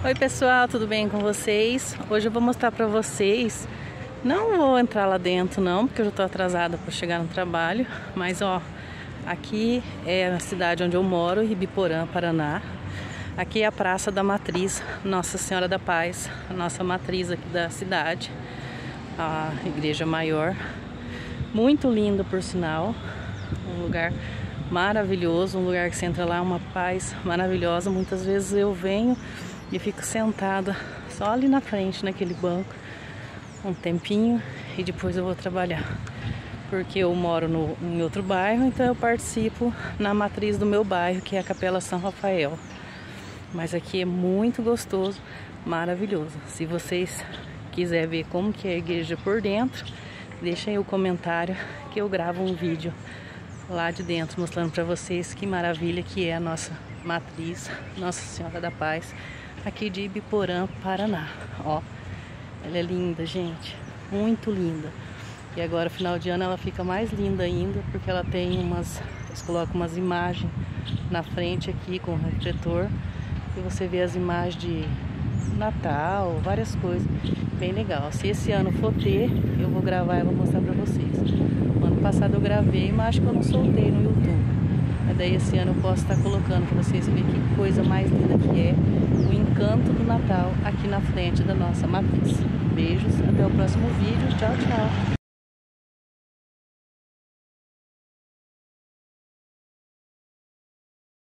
Oi pessoal, tudo bem com vocês? Hoje eu vou mostrar pra vocês. Não vou entrar lá dentro não, porque eu já tô atrasada para chegar no trabalho. Mas ó, aqui é a cidade onde eu moro, Ibiporã, Paraná. Aqui é a Praça da Matriz, Nossa Senhora da Paz, a nossa matriz aqui da cidade. A igreja maior. Muito lindo por sinal. Um lugar maravilhoso, um lugar que você entra lá, uma paz maravilhosa. Muitas vezes eu venho e fico sentada só ali na frente, naquele banco, um tempinho, e depois eu vou trabalhar. Porque eu moro em outro bairro, então eu participo na matriz do meu bairro, que é a Capela São Rafael. Mas aqui é muito gostoso, maravilhoso. Se vocês quiserem ver como que é a igreja por dentro, deixem aí o comentário que eu gravo um vídeo lá de dentro mostrando para vocês que maravilha que é a nossa matriz, Nossa Senhora da Paz, aqui de Ibiporã, Paraná. Ó, ela é linda, gente, muito linda. E agora, final de ano, ela fica mais linda ainda, porque ela tem eles colocam umas imagens na frente aqui com o refletor, e você vê as imagens de Natal, várias coisas, bem legal. Se esse ano for ter, eu vou gravar e vou mostrar pra vocês. O ano passado eu gravei, mas acho que eu não soltei no YouTube. Mas daí esse ano eu posso estar colocando pra vocês verem que coisa mais linda que é o encanto do Natal aqui na frente da nossa matriz. Beijos, até o próximo vídeo, tchau, tchau.